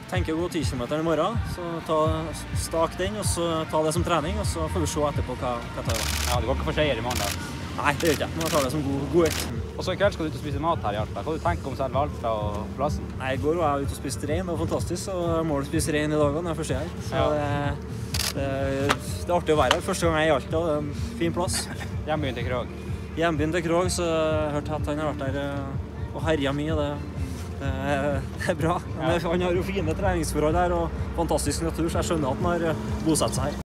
tenker å gå 10 kilometer i morgen, så stak den, og så ta det som trening, og så får vi se etterpå hva jeg tar. Ja, det går ikke for seier i morgen da? Nei, det gjør ikke jeg. Men jeg tar det som god økt. Og så i kveld skal du ut og spise mat her i Alta. Hva du tenker om selve Alta og plassen? Nei, i går var jeg ute og spiste rein, det var fantastisk, og jeg må spise rein i dag når jeg først er her. Så det er artig å være her. Første gang jeg er i Alta, det er en fin plass. Hjembyen til Krog? Hjembyen til Krog, så jeg har hørt at han har vært der og herjet mye, det er bra. Men han har jo fine treningsforhold her og fantastisk natur, så jeg skjønner at han har bosatt seg her.